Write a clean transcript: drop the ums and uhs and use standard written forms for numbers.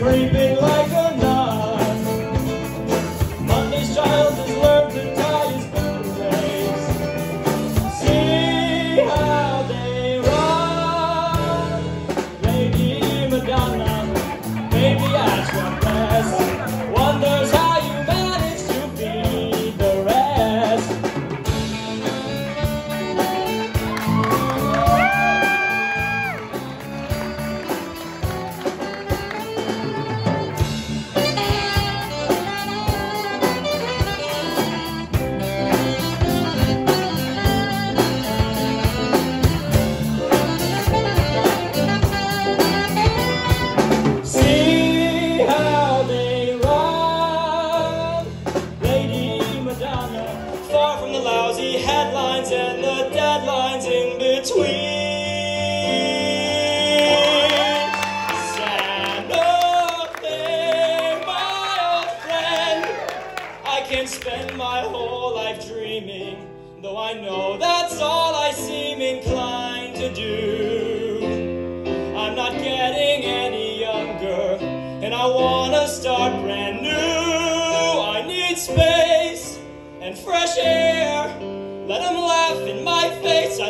creeping like a nun. Monday's child has learned to tie his bootlace. See how they run. Lady Madonna, baby at your best, wonders how you manage to feed the rest. See how they run, Lady Madonna, far from the lousy headlines and the deadlines in between. Santa Fe, my old friend, I can spend my whole life dreaming, though I know that's all I seem inclined to do. I'm not getting any younger, and I wanna start brand new. I need space and fresh air. Let them laugh in my face.